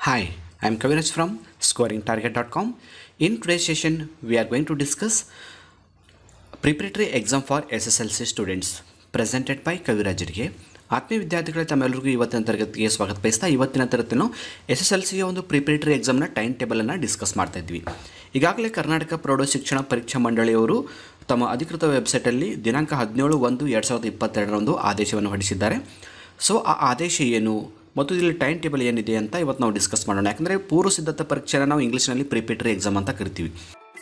Hi, I am Kaviraj from scoringtarget.com. In today's session, we are going to discuss preparatory exam for SSLC students presented by Kaviraj. ಆತ್ಮೀಯ ವಿದ್ಯಾರ್ಥಿಗಳೇ, ತಮ್ಮೆಲ್ಲರಿಗೂ ಇವತ್ತಿನ ತರಗತಿಗೆ ಸ್ವಾಗತ ಬಯಸ್ತಾ ಇವತ್ತಿನ ತರಗತಿಯನ್ನು SSLCಯ ಒಂದು ಪ್ರಿಪರೇಟರಿ ಎಕ್ಸಾಮ್ನ ಟೈಮ್ ಟೇಬಲನ್ನು ಡಿಸ್ಕಸ್ ಮಾಡ್ತಾ ಇದ್ವಿ. ಈಗಾಗಲೇ ಕರ್ನಾಟಕ ಪ್ರೌಢ ಶಿಕ್ಷಣ ಪರೀಕ್ಷಾ ಮಂಡಳಿಯವರು ತಮ್ಮ ಅಧಿಕೃತ ವೆಬ್ಸೈಟಲ್ಲಿ ದಿನಾಂಕ 17/1/2022 ಆದೇಶವನ್ನು ಹೊರಡಿಸಿದ್ದಾರೆ. ಸೊ ಆ ಆದೇಶ ಏನು ಮತ್ತು ಇಲ್ಲಿ ಟೈಮ್ ಟೇಬಲ್ ಏನಿದೆ ಅಂತ ಇವತ್ತು ನಾವು ಡಿಸ್ಕಸ್ ಮಾಡೋಣ. ಯಾಕಂದರೆ ಪೂರ್ವ ಸಿದ್ಧತಾ ಪರೀಕ್ಷೆನ ನಾವು ಇಂಗ್ಲೀಷ್ನಲ್ಲಿ ಪ್ರಿಪರೇಟರಿ ಎಕ್ಸಾಮ್ ಅಂತ ಕರಿತೀವಿ.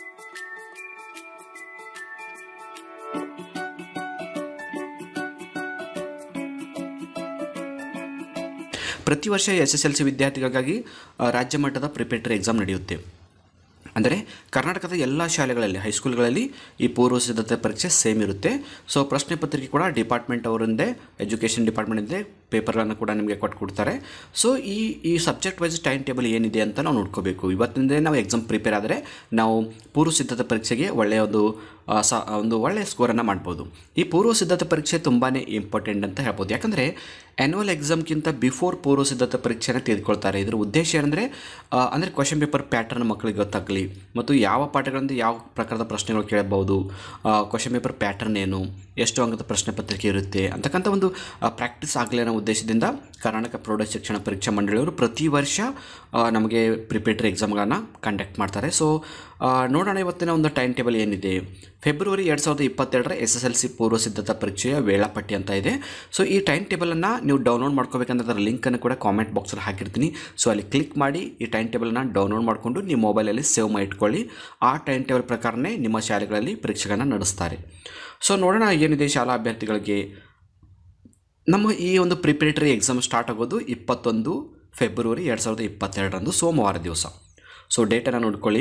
ಪ್ರತಿ ವರ್ಷ SSLC ವಿದ್ಯಾರ್ಥಿಗಳಿಗಾಗಿ ರಾಜ್ಯ ಮಟ್ಟದ ಪ್ರಿಪರೇಟರಿ ಎಕ್ಸಾಮ್ ನಡೆಯುತ್ತೆ. ಅಂದರೆ ಕರ್ನಾಟಕದ ಎಲ್ಲ ಶಾಲೆಗಳಲ್ಲಿ ಹೈಸ್ಕೂಲ್ಗಳಲ್ಲಿ ಈ ಪೂರ್ವ ಸಿದ್ಧತೆ ಪರೀಕ್ಷೆ ಸೇಮ್ ಇರುತ್ತೆ. ಸೊ ಪ್ರಶ್ನೆ ಪತ್ರಿಕೆ ಕೂಡ ಡಿಪಾರ್ಟ್ಮೆಂಟ್ ಅವರಿಂದೇ, ಎಜುಕೇಷನ್ ಡಿಪಾರ್ಟ್ಮೆಂಟಿಂದೇ ಪೇಪರ್ಗಳನ್ನು ಕೂಡ ನಿಮಗೆ ಕೊಟ್ಕೊಡ್ತಾರೆ. ಸೊ ಈ ಸಬ್ಜೆಕ್ಟ್ ವೈಸ್ ಟೈಮ್ ಟೇಬಲ್ ಏನಿದೆ ಅಂತ ನಾವು ನೋಡ್ಕೋಬೇಕು. ಇವತ್ತಿಂದೇ ನಾವು ಎಕ್ಸಾಮ್ ಪ್ರಿಪೇರ್ ಆದರೆ ನಾವು ಪೂರ್ವ ಸಿದ್ಧತೆ ಪರೀಕ್ಷೆಗೆ ಒಳ್ಳೆಯ ಒಂದು ಒಳ್ಳೆಯ ಸ್ಕೋರನ್ನು ಮಾಡ್ಬೋದು. ಈ ಪೂರ್ವ ಸಿದ್ಧತೆ ಪರೀಕ್ಷೆ ತುಂಬಾ ಇಂಪಾರ್ಟೆಂಟ್ ಅಂತ ಹೇಳ್ಬೋದು. ಯಾಕಂದರೆ ಆ್ಯನ್ಯುವಲ್ ಎಕ್ಸಾಮ್ಗಿಂತ ಬಿಫೋರ್ ಪೂರ್ವ ಸಿದ್ಧತೆ ಪರೀಕ್ಷೆನ ತೆಗೆದುಕೊಳ್ತಾರೆ. ಇದರ ಉದ್ದೇಶ ಏನಂದರೆ ಕ್ವಶನ್ ಪೇಪರ್ ಪ್ಯಾಟರ್ನ್ ಮಕ್ಕಳಿಗೆ ಗೊತ್ತಾಗಲಿ ಮತ್ತು ಯಾವ ಪಾಠಗಳಿಂದ ಯಾವ ಪ್ರಕಾರದ ಪ್ರಶ್ನೆಗಳು ಕೇಳಬಹುದು, ಕ್ವಶನ್ ಪೇಪರ್ ಪ್ಯಾಟರ್ನ್ ಏನು, ಎಷ್ಟು ಅಂಕದ ಪ್ರಶ್ನೆ ಪತ್ರಿಕೆ ಇರುತ್ತೆ ಅಂತಕ್ಕಂಥ ಒಂದು ಪ್ರಾಕ್ಟೀಸ್ ಆಗಲಿ ಅನ್ನೋ ಉದ್ದೇಶದಿಂದ ಕರ್ನಾಟಕ ಪ್ರೌಢ ಶಿಕ್ಷಣ ಪರೀಕ್ಷಾ ಮಂಡಳಿಯವರು ಪ್ರತಿ ವರ್ಷ ನಮಗೆ ಪ್ರಿಪರೇಟರಿ ಎಕ್ಸಾಮ್ಗಳನ್ನು ಕಂಡಕ್ಟ್ ಮಾಡ್ತಾರೆ. ಸೊ ನೋಡೋಣ ಇವತ್ತಿನ ಒಂದು ಟೈಮ್ ಟೇಬಲ್ ಏನಿದೆ. ಫೆಬ್ರವರಿ 2022 SSLC ಪೂರ್ವ ಸಿದ್ಧತಾ ಪರೀಕ್ಷೆಯ ವೇಳಾಪಟ್ಟಿ ಅಂತ ಇದೆ. ಸೊ ಈ ಟೈಮ್ ಟೇಬಲನ್ನು ನೀವು ಡೌನ್ಲೋಡ್ ಮಾಡ್ಕೋಬೇಕಂದ್ರೆ ಅದರ ಲಿಂಕನ್ನು ಕೂಡ ಕಾಮೆಂಟ್ ಬಾಕ್ಸಲ್ಲಿ ಹಾಕಿರ್ತೀನಿ. ಸೊ ಅಲ್ಲಿ ಕ್ಲಿಕ್ ಮಾಡಿ ಈ ಟೈಮ್ ಟೇಬಲನ್ನು ಡೌನ್ಲೋಡ್ ಮಾಡಿಕೊಂಡು ನಿಮ್ಮ ಮೊಬೈಲಲ್ಲಿ ಸೇವ್ ಮಾಡಿ ಇಟ್ಕೊಳ್ಳಿ. ಆ ಟೈಮ್ ಟೇಬಲ್ ಪ್ರಕಾರನೇ ನಿಮ್ಮ ಶಾಲೆಗಳಲ್ಲಿ ಪರೀಕ್ಷೆಗಳನ್ನು ನಡೆಸ್ತಾರೆ. ಸೊ ನೋಡೋಣ ಏನಿದೆ ಶಾಲಾ ಅಭ್ಯರ್ಥಿಗಳಿಗೆ. ನಮ್ಮ ಈ ಒಂದು ಪ್ರಿಪರೇಟರಿ ಎಕ್ಸಾಮ್ ಸ್ಟಾರ್ಟ್ ಆಗೋದು 21 ಫೆಬ್ರವರಿ 2022 ಸೋಮವಾರ ದಿವಸ. ಸೊ ಡೇಟನ್ನು ನೋಡ್ಕೊಳ್ಳಿ,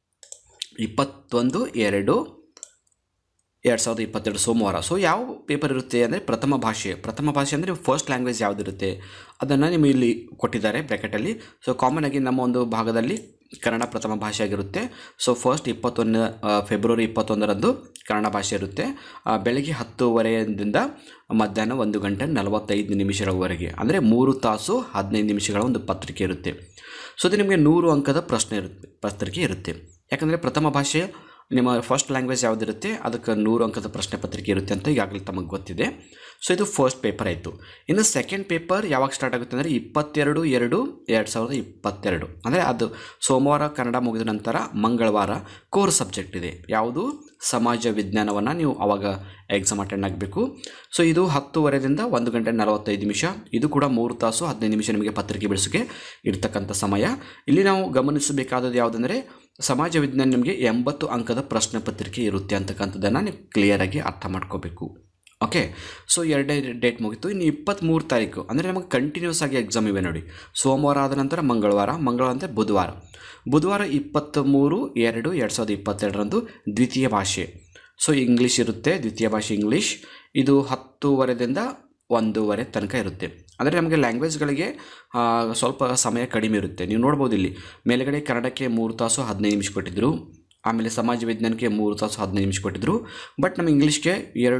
21/2/2022 ಸೋಮವಾರ. ಸೊ ಯಾವ ಪೇಪರ್ ಇರುತ್ತೆ ಅಂದರೆ ಪ್ರಥಮ ಭಾಷೆ ಅಂದರೆ ಫಸ್ಟ್ ಲ್ಯಾಂಗ್ವೇಜ್ ಯಾವುದಿರುತ್ತೆ ಅದನ್ನು ನಿಮಗೆ ಇಲ್ಲಿ ಕೊಟ್ಟಿದ್ದಾರೆ ಬ್ರ್ಯಾಕೆಟಲ್ಲಿ. ಸೊ ಕಾಮನ್ ಆಗಿ ನಮ್ಮ ಒಂದು ಭಾಗದಲ್ಲಿ ಕನ್ನಡ ಪ್ರಥಮ ಭಾಷೆ ಆಗಿರುತ್ತೆ. ಸೊ ಫಸ್ಟ್ ಫೆಬ್ರವರಿ 21 ಕನ್ನಡ ಭಾಷೆ ಇರುತ್ತೆ. ಬೆಳಗ್ಗೆ 10:30ದಿಂದ ಮಧ್ಯಾಹ್ನ 1:45 ಅಂದರೆ 3 ತಾಸು 15 ನಿಮಿಷಗಳ ಒಂದು ಪತ್ರಿಕೆ ಇರುತ್ತೆ. ಸೊ ಇದು ನಿಮಗೆ 100 ಅಂಕದ ಪತ್ರಿಕೆ ಇರುತ್ತೆ. ಯಾಕಂದರೆ ಪ್ರಥಮ ಭಾಷೆ ನಿಮ್ಮ ಫಸ್ಟ್ ಲ್ಯಾಂಗ್ವೇಜ್ ಯಾವುದಿರುತ್ತೆ ಅದಕ್ಕೆ 100 ಅಂಕದ ಪ್ರಶ್ನೆ ಪತ್ರಿಕೆ ಇರುತ್ತೆ ಅಂತ ಈಗಾಗಲೇ ತಮಗೆ ಗೊತ್ತಿದೆ. ಸೊ ಇದು ಫಸ್ಟ್ ಪೇಪರ್ ಆಯಿತು. ಇನ್ನು ಸೆಕೆಂಡ್ ಪೇಪರ್ ಯಾವಾಗ ಸ್ಟಾರ್ಟ್ ಆಗುತ್ತೆ ಅಂದರೆ 22/2/2022 ಅಂದರೆ ಅದು ಸೋಮವಾರ ಕನ್ನಡ ಮುಗಿದ ನಂತರ ಮಂಗಳವಾರ ಕೋರ್ ಸಬ್ಜೆಕ್ಟ್ ಇದೆ. ಯಾವುದು? ಸಮಾಜ ವಿಜ್ಞಾನವನ್ನು ನೀವು ಆವಾಗ ಎಕ್ಸಾಮ್ ಅಟೆಂಡ್ ಆಗಬೇಕು. ಸೊ ಇದು 10:30ದಿಂದ 1:45. ಇದು ಕೂಡ 3 ತಾಸು 15 ನಿಮಿಷ ನಿಮಗೆ ಪತ್ರಿಕೆ ಬಿಡಿಸೋಕ್ಕೆ ಇರ್ತಕ್ಕಂಥ ಸಮಯ. ಇಲ್ಲಿ ನಾವು ಗಮನಿಸಬೇಕಾದದ್ದು ಯಾವುದಂದರೆ ಸಮಾಜ ವಿಜ್ಞಾನ ನಿಮಗೆ 80 ಅಂಕದ ಪ್ರಶ್ನೆ ಪತ್ರಿಕೆ ಇರುತ್ತೆ ಅಂತಕ್ಕಂಥದ್ದನ್ನು ನೀವು ಕ್ಲಿಯರಾಗಿ ಅರ್ಥ ಮಾಡ್ಕೋಬೇಕು. ಓಕೆ, ಸೊ 2ನೇ ಡೇಟ್ ಮುಗಿತು. ಇನ್ನು 23 ತಾರೀಕು ಅಂದರೆ ನಮಗೆ ಕಂಟಿನ್ಯೂಸ್ ಆಗಿ ಎಕ್ಸಾಮ್ ಇವೆ ನೋಡಿ. ಸೋಮವಾರ ಆದ ನಂತರ ಮಂಗಳವಾರ ಅಂದರೆ ಬುಧವಾರ 23/2/2022 ದ್ವಿತೀಯ ಭಾಷೆ. ಸೊ ಇಂಗ್ಲೀಷ್ ಇರುತ್ತೆ, ದ್ವಿತೀಯ ಭಾಷೆ ಇಂಗ್ಲೀಷ್. ಇದು 10:30ದಿಂದ 1:00 ತನಕ ಇರುತ್ತೆ. ಅಂದರೆ ನಮಗೆ ಲ್ಯಾಂಗ್ವೇಜ್ಗಳಿಗೆ ಸ್ವಲ್ಪ ಸಮಯ ಕಡಿಮೆ ಇರುತ್ತೆ. ನೀವು ನೋಡ್ಬೋದು ಇಲ್ಲಿ ಮೇಲ್ಗಡೆ ಕನ್ನಡಕ್ಕೆ 3 ತಾಸು 15 ನಿಮಿಷ ಕೊಟ್ಟಿದ್ದರು, ಆಮೇಲೆ ಸಮಾಜ ವಿಜ್ಞಾನಕ್ಕೆ 3 ತಾಸು 15 ನಿಮಿಷ ಕೊಟ್ಟಿದ್ದರು. ಬಟ್ ನಮ್ಮ ಇಂಗ್ಲೀಷ್ಗೆ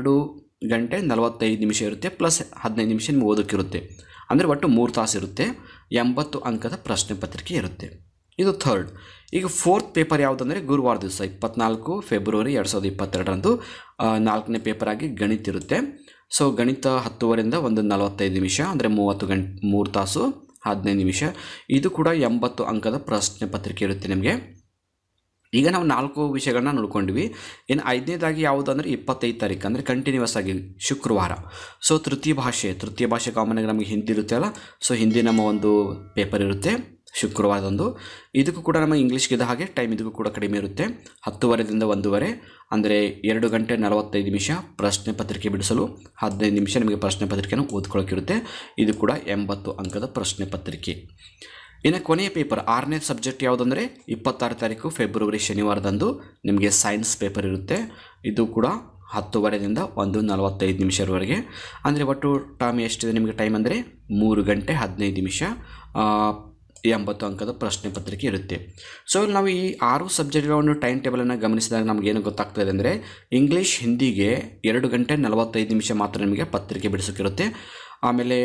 2:45 ಇರುತ್ತೆ ಪ್ಲಸ್ 15 ನಿಮಿಷ ನಿಮ್ಗೆ ಓದೋಕ್ಕಿರುತ್ತೆ. ಅಂದರೆ ಒಟ್ಟು 3 ತಾಸು ಇರುತ್ತೆ. 80 ಅಂಕದ ಪ್ರಶ್ನೆ ಪತ್ರಿಕೆ ಇರುತ್ತೆ. ಇದು ಥರ್ಡ್. ಈಗ ಫೋರ್ತ್ ಪೇಪರ್ ಯಾವುದಂದರೆ ಗುರುವಾರ ದಿವಸ 24 ಫೆಬ್ರವರಿ 2022 4ನೇ ಪೇಪರ್ ಆಗಿ ಗಣಿತ ಇರುತ್ತೆ. ಸೊ ಗಣಿತ 10:30ರಿಂದ 1:45 ಅಂದರೆ 3 ತಾಸು 15 ನಿಮಿಷ. ಇದು ಕೂಡ 80 ಅಂಕದ ಪ್ರಶ್ನೆ ಪತ್ರಿಕೆ ಇರುತ್ತೆ ನಿಮಗೆ. ಈಗ ನಾವು 4 ವಿಷಯಗಳನ್ನ ನೋಡ್ಕೊಂಡ್ವಿ. ಇನ್ನು 5ನೇದಾಗಿ ಯಾವುದು ಅಂದರೆ 25 ತಾರೀಕು ಅಂದರೆ ಕಂಟಿನ್ಯೂಸ್ ಆಗಿ ಶುಕ್ರವಾರ. ಸೊ ತೃತೀಯ ಭಾಷೆ ಕಾಮನ್ ಆಗಿ ನಮಗೆ ಹಿಂದಿ ಇರುತ್ತೆ ಅಲ್ಲ. ಸೊ ಹಿಂದಿ ನಮ್ಮ ಒಂದು ಪೇಪರ್ ಇರುತ್ತೆ ಶುಕ್ರವಾರದಂದು. ಇದಕ್ಕೂ ಕೂಡ ನಮ್ಮ ಇಂಗ್ಲೀಷ್ಗಿದ್ದ ಹಾಗೆ ಟೈಮ್ ಇದಕ್ಕೂ ಕೂಡ ಕಡಿಮೆ ಇರುತ್ತೆ. 10:30ದಿಂದ 1:00 ಅಂದರೆ 2:45 ಪ್ರಶ್ನೆ ಪತ್ರಿಕೆ ಬಿಡಿಸಲು 15 ನಿಮಿಷ ನಿಮಗೆ ಪ್ರಶ್ನೆ ಪತ್ರಿಕೆಯನ್ನು ಓದ್ಕೊಳ್ಳೋಕ್ಕಿರುತ್ತೆ. ಇದು ಕೂಡ 80 ಅಂಕದ ಪ್ರಶ್ನೆ ಪತ್ರಿಕೆ. ಇನ್ನು ಕೊನೆಯ ಪೇಪರ್ 6ನೇ ಸಬ್ಜೆಕ್ಟ್ ಯಾವುದಂದರೆ 26 ತಾರೀಕು ಫೆಬ್ರವರಿ ಶನಿವಾರದಂದು ನಿಮಗೆ ಸೈನ್ಸ್ ಪೇಪರ್ ಇರುತ್ತೆ. ಇದು ಕೂಡ 10:30ದಿಂದ 1:45 ಅಂದರೆ ಒಟ್ಟು ಟೈಮ್ ಎಷ್ಟಿದೆ ನಿಮಗೆ ಟೈಮ್ ಅಂದರೆ 3:15 80 ಅಂಕದ ಪ್ರಶ್ನೆ ಪತ್ರಿಕೆ ಇರುತ್ತೆ. ಸೊ ನಾವು ಈ 6 ಸಬ್ಜೆಕ್ಟ್ಗಳ ಟೈಮ್ ಟೇಬಲನ್ನು ಗಮನಿಸಿದಾಗ ನಮಗೇನು ಗೊತ್ತಾಗ್ತದೆ ಅಂದರೆ ಇಂಗ್ಲೀಷ್ ಹಿಂದಿಗೆ 2:45 ಮಾತ್ರ ನಿಮಗೆ ಪತ್ರಿಕೆ ಬಿಡಿಸೋಕ್ಕಿರುತ್ತೆ. ಆಮೇಲೆ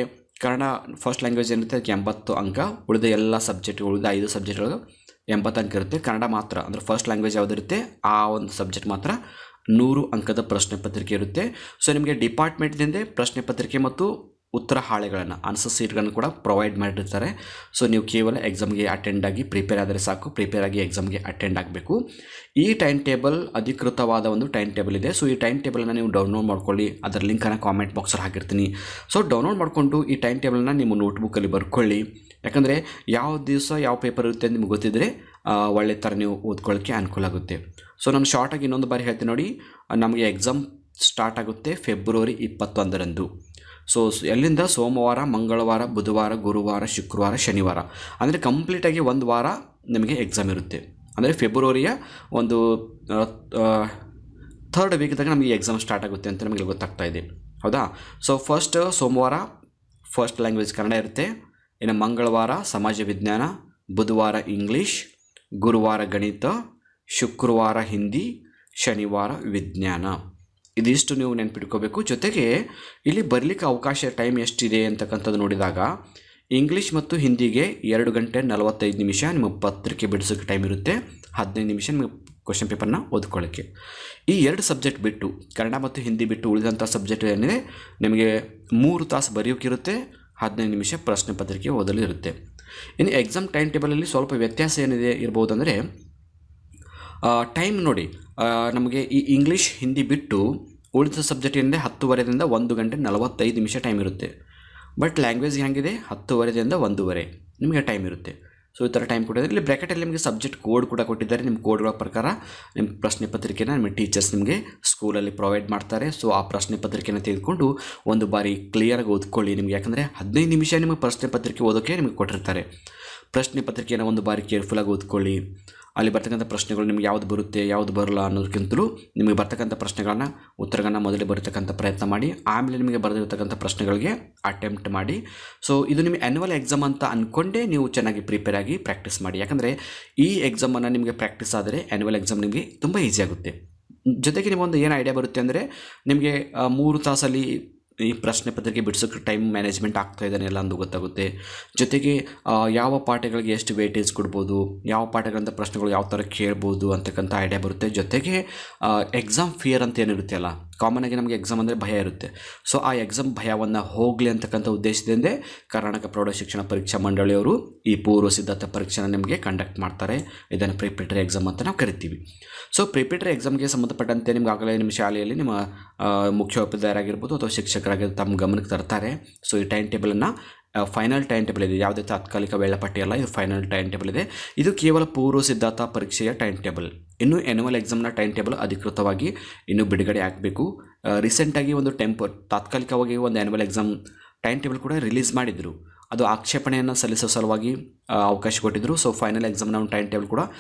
ಕನ್ನಡ ಫಸ್ಟ್ ಲ್ಯಾಂಗ್ವೇಜ್ ಏನಿರುತ್ತೆ ಅದಕ್ಕೆ 80 ಅಂಕ, ಉಳಿದ ಎಲ್ಲ ಸಬ್ಜೆಕ್ಟ್ ಉಳಿದ 5 ಸಬ್ಜೆಕ್ಟ್ಗಳು 80 ಅಂಕ ಇರುತ್ತೆ. ಕನ್ನಡ ಮಾತ್ರ ಅಂದರೆ ಫಸ್ಟ್ ಲ್ಯಾಂಗ್ವೇಜ್ ಯಾವುದಿರುತ್ತೆ ಆ ಒಂದು ಸಬ್ಜೆಕ್ಟ್ ಮಾತ್ರ 100 ಅಂಕದ ಪ್ರಶ್ನೆ ಪತ್ರಿಕೆ ಇರುತ್ತೆ. ಸೊ ನಿಮಗೆ ಡಿಪಾರ್ಟ್ಮೆಂಟ್ನಿಂದ ಪ್ರಶ್ನೆ ಪತ್ರಿಕೆ ಮತ್ತು ಉತ್ತರ ಹಾಳೆಗಳನ್ನು ಆನ್ಸರ್ ಶೀಟ್ಗಳನ್ನು ಕೂಡ ಪ್ರೊವೈಡ್ ಮಾಡಿರ್ತಾರೆ. ಸೊ ನೀವು ಕೇವಲ ಎಕ್ಸಾಮ್ಗೆ ಅಟೆಂಡ್ ಆಗಿ ಪ್ರಿಪೇರ್ ಆದರೆ ಸಾಕು, ಪ್ರಿಪೇರ್ ಆಗಿ ಎಕ್ಸಾಮ್ಗೆ ಅಟೆಂಡ್ ಆಗಬೇಕು. ಈ ಟೈಮ್ ಟೇಬಲ್ ಅಧಿಕೃತವಾದ ಒಂದು ಟೈಮ್ ಟೇಬಲ್ ಇದೆ. ಸೊ ಈ ಟೈಮ್ ಟೇಬಲನ್ನು ನೀವು ಡೌನ್ಲೋಡ್ ಮಾಡ್ಕೊಳ್ಳಿ, ಅದರ ಲಿಂಕನ್ನು ಕಾಮೆಂಟ್ ಬಾಕ್ಸಲ್ಲಿ ಹಾಕಿರ್ತೀನಿ. ಸೊ ಡೌನ್ಲೋಡ್ ಮಾಡಿಕೊಂಡು ಈ ಟೈಮ್ ಟೇಬಲನ್ನು ನಿಮ್ಮ ನೋಟ್ಬುಕ್ಕಲ್ಲಿ ಬರ್ಕೊಳ್ಳಿ. ಯಾಕಂದರೆ ಯಾವ ದಿವಸ ಯಾವ ಪೇಪರ್ ಇರುತ್ತೆ ಅಂತ ನಿಮ್ಗೆ ಗೊತ್ತಿದ್ದರೆ ಒಳ್ಳೆ ಥರ ನೀವು ಓದ್ಕೊಳ್ಳೋಕ್ಕೆ ಅನುಕೂಲ ಆಗುತ್ತೆ. ಸೊ ನಾನು ಶಾರ್ಟಾಗಿ ಇನ್ನೊಂದು ಬಾರಿ ಹೇಳ್ತೀನಿ ನೋಡಿ, ನಮಗೆ ಎಕ್ಸಾಮ್ ಸ್ಟಾರ್ಟ್ ಆಗುತ್ತೆ ಫೆಬ್ರವರಿ 21ರಂದು. ಸೊ ಎಲ್ಲಿಂದ ಸೋಮವಾರ, ಮಂಗಳವಾರ, ಬುಧವಾರ, ಗುರುವಾರ, ಶುಕ್ರವಾರ, ಶನಿವಾರ, ಅಂದರೆ ಕಂಪ್ಲೀಟಾಗಿ ಒಂದು ವಾರ ನಿಮಗೆ ಎಕ್ಸಾಮ್ ಇರುತ್ತೆ. ಅಂದರೆ ಫೆಬ್ರವರಿಯ ಒಂದು 3rd ವೀಕ್ದಾಗ ನಮಗೆ ಎಕ್ಸಾಮ್ ಸ್ಟಾರ್ಟ್ ಆಗುತ್ತೆ ಅಂತ ನಮಗೆ ಗೊತ್ತಾಗ್ತಾ ಇದೆ, ಹೌದಾ. ಸೊ ಫಸ್ಟ್ ಸೋಮವಾರ ಫಸ್ಟ್ ಲ್ಯಾಂಗ್ವೇಜ್ ಕನ್ನಡ ಇರುತ್ತೆ, ಇನ್ನು ಮಂಗಳವಾರ ಸಮಾಜ ವಿಜ್ಞಾನ, ಬುಧವಾರ ಇಂಗ್ಲೀಷ್, ಗುರುವಾರ ಗಣಿತ, ಶುಕ್ರವಾರ ಹಿಂದಿ, ಶನಿವಾರ ವಿಜ್ಞಾನ. ಇದಿಷ್ಟು ನೀವು ನೆನ್ಪಿಟ್ಕೋಬೇಕು. ಜೊತೆಗೆ ಇಲ್ಲಿ ಬರಲಿಕ್ಕೆ ಅವಕಾಶ ಟೈಮ್ ಎಷ್ಟಿದೆ ಅಂತಕ್ಕಂಥದ್ದು ನೋಡಿದಾಗ ಇಂಗ್ಲೀಷ್ ಮತ್ತು ಹಿಂದಿಗೆ 2 ಗಂಟೆ 45 ನಿಮಿಷ ನಿಮಗೆ ಪತ್ರಿಕೆ ಬಿಡಿಸೋಕ್ಕೆ ಟೈಮ್ ಇರುತ್ತೆ, 15 ನಿಮಿಷ ನಿಮಗೆ ಕ್ವಶನ್ ಪೇಪರ್ನ ಓದ್ಕೊಳ್ಳೋಕ್ಕೆ. ಈ 2 ಸಬ್ಜೆಕ್ಟ್ ಬಿಟ್ಟು ಕನ್ನಡ ಮತ್ತು ಹಿಂದಿ ಬಿಟ್ಟು ಉಳಿದಂಥ ಸಬ್ಜೆಕ್ಟ್ ಏನಿದೆ ನಿಮಗೆ 3 ತಾಸು ಬರೆಯೋಕ್ಕಿರುತ್ತೆ, 15 ನಿಮಿಷ ಪ್ರಶ್ನೆ ಪತ್ರಿಕೆ ಓದಲು ಇರುತ್ತೆ. ಇನ್ನು ಎಕ್ಸಾಮ್ ಟೈಮ್ ಟೇಬಲಲ್ಲಿ ಸ್ವಲ್ಪ ವ್ಯತ್ಯಾಸ ಏನಿದೆ ಇರ್ಬೋದು ಅಂದರೆ ಟೈಮ್ ನೋಡಿ, ನಮಗೆ ಈ ಇಂಗ್ಲೀಷ್ ಹಿಂದಿ ಬಿಟ್ಟು ಉಳಿದ ಸಬ್ಜೆಕ್ಟ್ ಏನಿದೆ 10:30ದಿಂದ 1 ಗಂಟೆ 45 ನಿಮಿಷ ಟೈಮ್ ಇರುತ್ತೆ. ಬಟ್ ಲ್ಯಾಂಗ್ವೇಜ್ ಹೆಂಗಿದೆ 10:30ದಿಂದ 1:30 ನಿಮಗೆ ಟೈಮ್ ಇರುತ್ತೆ. ಸೊ ಈ ಥರ ಟೈಮ್ ಕೊಟ್ಟಿದ್ದಾರೆ. ಇಲ್ಲಿ ಬ್ರ್ಯಾಕೆಟಲ್ಲಿ ನಿಮಗೆ ಸಬ್ಜೆಕ್ಟ್ ಕೋಡ್ ಕೂಡ ಕೊಟ್ಟಿದ್ದಾರೆ. ನಿಮ್ಮ ಕೋಡ್ಗಳ ಪ್ರಕಾರ ನಿಮ್ಮ ಪ್ರಶ್ನೆ ಪತ್ರಿಕೆನ ನಿಮ್ಮ ಟೀಚರ್ಸ್ ನಿಮಗೆ ಸ್ಕೂಲಲ್ಲಿ ಪ್ರೊವೈಡ್ ಮಾಡ್ತಾರೆ. ಸೊ ಆ ಪ್ರಶ್ನೆ ಪತ್ರಿಕೆನ ತೆಗೆದುಕೊಂಡು ಒಂದು ಬಾರಿ ಕ್ಲಿಯರಾಗಿ ಓದ್ಕೊಳ್ಳಿ ನಿಮಗೆ. ಯಾಕಂದರೆ 15 ನಿಮಿಷ ನಿಮಗೆ ಪ್ರಶ್ನೆ ಪತ್ರಿಕೆ ಓದೋಕ್ಕೆ ನಿಮಗೆ ಕೊಟ್ಟಿರ್ತಾರೆ. ಪ್ರಶ್ನೆ ಪತ್ರಿಕೆಯನ್ನು ಒಂದು ಬಾರಿ ಕೇರ್ಫುಲ್ಲಾಗಿ ಓದ್ಕೊಳ್ಳಿ. ಅಲ್ಲಿ ಬರ್ತಕ್ಕಂಥ ಪ್ರಶ್ನೆಗಳು ನಿಮ್ಗೆ ಯಾವುದು ಬರುತ್ತೆ ಯಾವುದು ಬರಲ್ಲ ಅನ್ನೋದಕ್ಕಿಂತಲೂ ನಿಮಗೆ ಬರ್ತಕ್ಕಂಥ ಪ್ರಶ್ನೆಗಳನ್ನ ಉತ್ತರಗಳನ್ನ ಮೊದಲೇ ಬರೀತಕ್ಕಂಥ ಪ್ರಯತ್ನ ಮಾಡಿ, ಆಮೇಲೆ ನಿಮಗೆ ಬರೆದಿರ್ತಕ್ಕಂಥ ಪ್ರಶ್ನೆಗಳಿಗೆ ಅಟೆಂಪ್ಟ್ ಮಾಡಿ. ಸೊ ಇದು ನಿಮ್ಮ ಆ್ಯನ್ಯುವಲ್ ಎಕ್ಸಾಮ್ ಅಂತ ಅಂದ್ಕೊಂಡೇ ನೀವು ಚೆನ್ನಾಗಿ ಪ್ರಿಪೇರ್ ಆಗಿ ಪ್ರಾಕ್ಟೀಸ್ ಮಾಡಿ. ಯಾಕಂದರೆ ಈ ಎಕ್ಸಾಮನ್ನು ನಿಮಗೆ ಪ್ರಾಕ್ಟೀಸ್ ಆದರೆ ಆ್ಯನ್ಯುವಲ್ ಎಕ್ಸಾಮ್ ನಿಮಗೆ ತುಂಬ ಈಸಿ ಆಗುತ್ತೆ. ಜೊತೆಗೆ ನಿಮಗೊಂದು ಏನು ಐಡಿಯಾ ಬರುತ್ತೆ ಅಂದರೆ ನಿಮಗೆ 3 ತಾಸಲ್ಲಿ ಈ ಪ್ರಶ್ನೆ ಪತ್ರಿಕೆ ಬಿಡಿಸೋಕ್ಕೆ ಟೈಮ್ ಮ್ಯಾನೇಜ್ಮೆಂಟ್ ಆಗ್ತಾ ಇದ್ದಾನೆ ಎಲ್ಲ ಅಂದು ಗೊತ್ತಾಗುತ್ತೆ. ಜೊತೆಗೆ ಯಾವ ಪಾಠಗಳಿಗೆ ಎಷ್ಟು ವೇಟೇಜ್ ಕೊಡ್ಬೋದು, ಯಾವ ಪಾಠಗಳಿಂದ ಪ್ರಶ್ನೆಗಳು ಯಾವ ಥರ ಕೇಳ್ಬೋದು ಅಂತಕ್ಕಂಥ ಐಡಿಯಾ ಬರುತ್ತೆ. ಜೊತೆಗೆ ಎಕ್ಸಾಮ್ ಫಿಯರ್ ಅಂತ ಏನಿರುತ್ತೆ ಅಲ್ಲ, ಕಾಮನ್ ಆಗಿ ನಮಗೆ ಎಕ್ಸಾಮ್ ಅಂದರೆ ಭಯ ಇರುತ್ತೆ. ಸೊ ಆ ಎಕ್ಸಾಮ್ ಭಯವನ್ನು ಹೋಗಲಿ ಅಂತಕ್ಕಂಥ ಉದ್ದೇಶದಿಂದ ಕರ್ನಾಟಕ ಪ್ರೌಢಶಿಕ್ಷಣ ಪರೀಕ್ಷಾ ಮಂಡಳಿಯವರು ಈ ಪೂರ್ವ ಸಿದ್ಧತಾ ಪರೀಕ್ಷೆನ ನಿಮಗೆ ಕಂಡಕ್ಟ್ ಮಾಡ್ತಾರೆ. ಇದನ್ನು ಪ್ರಿಪರೇಟರಿ ಎಕ್ಸಾಮ್ ಅಂತ ನಾವು ಕರಿತೀವಿ. ಸೊ ಪ್ರಿಪರೇಟರಿ ಎಕ್ಸಾಮ್ಗೆ ಸಂಬಂಧಪಟ್ಟಂತೆ ನಿಮ್ಗೆ ಆಗಲೇ ನಿಮ್ಮ ಶಾಲೆಯಲ್ಲಿ ನಿಮ್ಮ ಮುಖ್ಯೋಪಾಧ್ಯಾಯರಾಗಿರ್ಬೋದು ಅಥವಾ ಶಿಕ್ಷಕರಾಗಿರ್ಬೋದು ತಮ್ಮ ಗಮನಕ್ಕೆ ತರ್ತಾರೆ. ಸೊ ಈ ಟೈಮ್ ಟೇಬಲನ್ನು ಫೈನಲ್ ಟೈಮ್ ಟೇಬಲ್ ಇದೆ, ಯಾವುದೇ ತಾತ್ಕಾಲಿಕ ವೇಳಾಪಟ್ಟಿ ಅಲ್ಲ, ಇದು ಫೈನಲ್ ಟೈಮ್ ಟೇಬಲ್ ಇದೆ. ಇದು ಕೇವಲ ಪೂರ್ವ ಸಿದ್ಧತಾ ಪರೀಕ್ಷೆಯ ಟೈಮ್ ಟೇಬಲ್. ಇನ್ನು ಆ್ಯನ್ಯುವಲ್ ಎಕ್ಸಾಮ್ನ ಟೈಮ್ ಟೇಬಲ್ ಅಧಿಕೃತವಾಗಿ ಇನ್ನೂ ಬಿಡುಗಡೆ ಆಗಬೇಕು. ರೀಸೆಂಟಾಗಿ ಒಂದು ತಾತ್ಕಾಲಿಕವಾಗಿ ಒಂದು ಆ್ಯನ್ಯುವಲ್ ಎಕ್ಸಾಮ್ ಟೈಮ್ ಟೇಬಲ್ ಕೂಡ ರಿಲೀಸ್ ಮಾಡಿದರು. ಅದು ಆಕ್ಷೇಪಣೆಯನ್ನು ಸಲ್ಲಿಸೋ ಸಲುವಾಗಿ ಅವಕಾಶ ಕೊಟ್ಟಿದ್ದರು. ಸೊ ಫೈನಲ್ ಎಕ್ಸಾಮ್ನ ಒಂದು ಟೈಮ್ ಟೇಬಲ್ ಕೂಡ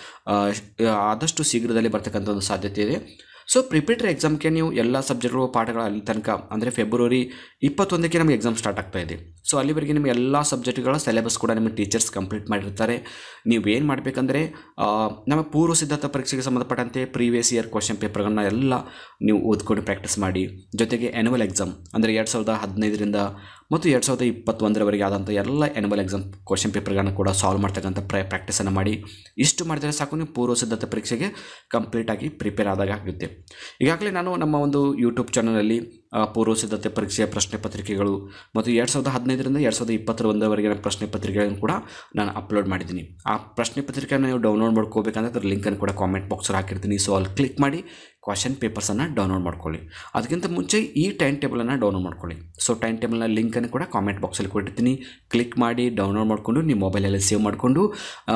ಆದಷ್ಟು ಶೀಘ್ರದಲ್ಲಿ ಬರ್ತಕ್ಕಂಥ ಒಂದು ಸಾಧ್ಯತೆ ಇದೆ. ಸೊ ಪ್ರಿಪರೇಟರಿ ಎಕ್ಸಾಮ್ಗೆ ನೀವು ಎಲ್ಲ ಸಬ್ಜೆಕ್ಟ್ಗಳು ಪಾಠಗಳು ಅಲ್ಲಿ ತನಕ ಅಂದರೆ ಫೆಬ್ರವರಿ 21ಕ್ಕೆ ನಮಗೆ ಎಕ್ಸಾಮ್ ಸ್ಟಾರ್ಟ್ ಆಗ್ತಾ ಇದೆ. ಸೊ ಅಲ್ಲಿವರೆಗೆ ನಿಮಗೆ ಎಲ್ಲ ಸಬ್ಜೆಕ್ಟ್ಗಳ ಸಿಲೆಬಸ್ ಕೂಡ ನಿಮ್ಮ ಟೀಚರ್ಸ್ ಕಂಪ್ಲೀಟ್ ಮಾಡಿರ್ತಾರೆ. ನೀವೇನು ಮಾಡಬೇಕಂದ್ರೆ ನಮ್ಮ ಪೂರ್ವ ಸಿದ್ಧತಾ ಪರೀಕ್ಷೆಗೆ ಸಂಬಂಧಪಟ್ಟಂತೆ ಪ್ರೀವಿಯಸ್ ಇಯರ್ ಕ್ವಶನ್ ಪೇಪರ್ಗಳನ್ನ ಎಲ್ಲ ನೀವು ಓದ್ಕೊಂಡು ಪ್ರಾಕ್ಟೀಸ್ ಮಾಡಿ. ಜೊತೆಗೆ ಆ್ಯನ್ಯುವಲ್ ಎಕ್ಸಾಮ್ ಅಂದರೆ 2015ರಿಂದ ಮತ್ತು 2021ರವರೆಗೆ ಆದಂಥ ಎಲ್ಲ ಆ್ಯನ್ಯುವಲ್ ಎಕ್ಸಾಮ್ ಕ್ವಶನ್ ಪೇಪರ್ಗಳನ್ನ ಕೂಡ ಸಾಲ್ವ್ ಮಾಡ್ತಕ್ಕಂಥ ಪ್ರಾಕ್ಟೀಸನ್ನು ಮಾಡಿ. ಇಷ್ಟು ಮಾಡಿದರೆ ಸಾಕು ನೀವು ಪೂರ್ವ ಸಿದ್ಧತಾ ಪರೀಕ್ಷೆಗೆ ಕಂಪ್ಲೀಟಾಗಿ ಪ್ರಿಪೇರ್ ಆದಾಗ ಆಗುತ್ತೆ. ಈಗಾಗಲೇ ನಾನು ನಮ್ಮ ಒಂದು ಯೂಟ್ಯೂಬ್ ಚಾನಲಲ್ಲಿ ಪೂರ್ವ ಸಿದ್ಧತೆ ಪರೀಕ್ಷೆಯ ಪ್ರಶ್ನೆ ಪತ್ರಿಕೆಗಳು ಮತ್ತು 2015ರಿಂದ 2021ರವರೆಗಿನ ಪ್ರಶ್ನೆ ಪತ್ರಿಕೆಗಳನ್ನು ಕೂಡ ನಾನು ಅಪ್ಲೋಡ್ ಮಾಡಿದ್ದೀನಿ. ಆ ಪ್ರಶ್ನೆ ಪತ್ರಿಕೆಯನ್ನು ನೀವು ಡೌನ್ಲೋಡ್ ಮಾಡ್ಕೋಬೇಕಂದ್ರೆ ಅದರ ಲಿಂಕನ್ನು ಕೂಡ ಕಾಮೆಂಟ್ ಬಾಕ್ಸಲ್ಲಿ ಹಾಕಿರ್ತೀನಿ. ಸೊ ಅಲ್ಲಿ ಕ್ಲಿಕ್ ಮಾಡಿ ಕ್ವಶನ್ ಪೇಪರ್ಸನ್ನು ಡೌನ್ಲೋಡ್ ಮಾಡ್ಕೊಳ್ಳಿ. ಅದಕ್ಕಿಂತ ಮುಂಚೆ ಈ ಟೈಮ್ ಟೇಬಲನ್ನು ಡೌನ್ಲೋಡ್ ಮಾಡ್ಕೊಳ್ಳಿ. ಸೊ ಟೈಮ್ ಟೇಬಲ್ನ ಲಿಂಕನ್ನು ಕೂಡ ಕಾಮೆಂಟ್ ಬಾಕ್ಸಲ್ಲಿ ಕೊಟ್ಟಿರ್ತೀನಿ. ಕ್ಲಿಕ್ ಮಾಡಿ ಡೌನ್ಲೋಡ್ ಮಾಡಿಕೊಂಡು ನಿಮ್ಮ ಮೊಬೈಲಲ್ಲಿ ಸೇವ್ ಮಾಡಿಕೊಂಡು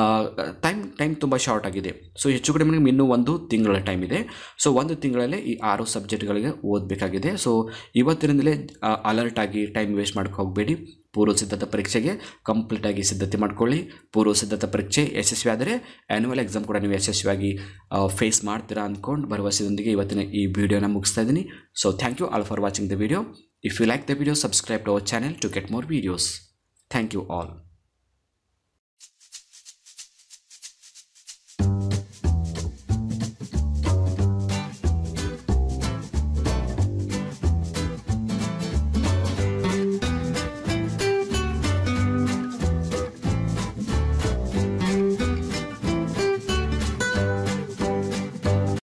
ಟೈಮ್ ತುಂಬ ಶಾರ್ಟ್ ಆಗಿದೆ. ಸೊ ಹೆಚ್ಚು ಕಡಿಮೆ ನಿಮಗೆ ಇನ್ನೂ 1 ತಿಂಗಳ ಟೈಮ್ ಇದೆ. ಸೊ 1 ತಿಂಗಳಲ್ಲೇ ಈ 6 ಸಬ್ಜೆಕ್ಟ್ಗಳಿಗೆ ಓದಬೇಕಾಗಿದೆ. ಸೊ ಇವತ್ತಿನಿಂದಲೇ ಅಲರ್ಟ್ ಆಗಿ ಟೈಮ್ ವೇಸ್ಟ್ ಮಾಡೋಕ್ಕೆ ಹೋಗಬೇಡಿ. ಪೂರ್ವ ಸಿದ್ಧತಾ ಪರೀಕ್ಷೆಗೆ ಕಂಪ್ಲೀಟಾಗಿ ಸಿದ್ಧತೆ ಮಾಡ್ಕೊಳ್ಳಿ. ಪೂರ್ವ ಸಿದ್ಧತಾ ಪರೀಕ್ಷೆ ಯಶಸ್ವಿ ಆದರೆ ಆ್ಯನ್ಯುವಲ್ ಎಕ್ಸಾಮ್ ಕೂಡ ನೀವು ಯಶಸ್ವಿಯಾಗಿ ಫೇಸ್ ಮಾಡ್ತೀರಾ ಅಂದ್ಕೊಂಡು ಭರವಸೆಯೊಂದಿಗೆ ಇವತ್ತಿನ ಈ ವಿಡಿಯೋನ ಮುಗಿಸ್ತಾ ಇದ್ದೀನಿ. So thank you all for watching the video. If you like the video, subscribe to our channel to get more videos. Thank you all.